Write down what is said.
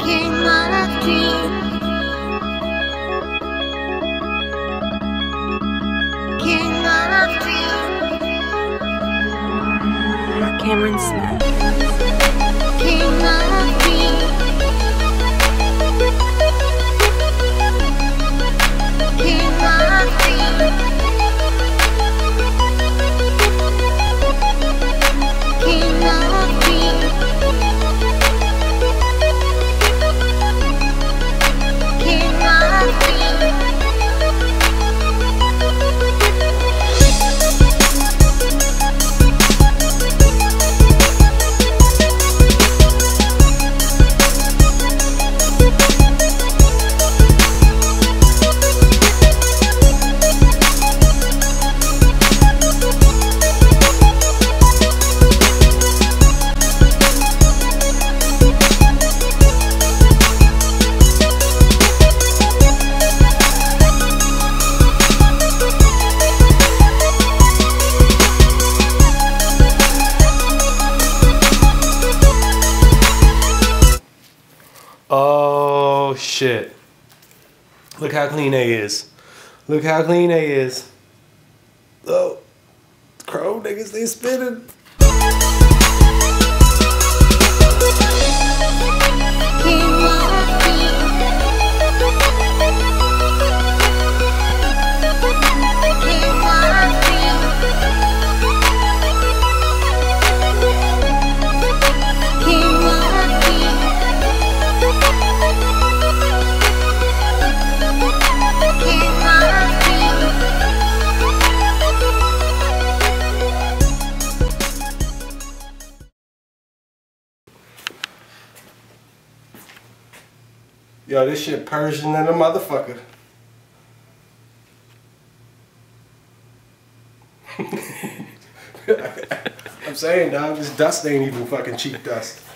King of dreams. King of dreams. Cameron Smith. King of dreams. King of dreams. King of dreams. King of dreams. Oh shit. Look how clean they is. Look how clean they is. Oh, crow niggas, they spinning. King of dreams. King of dreams. King of dreams. King of dreams. Yo, this shit Persian than a motherfucker. I'm saying, dog, this dust ain't even fucking cheap dust.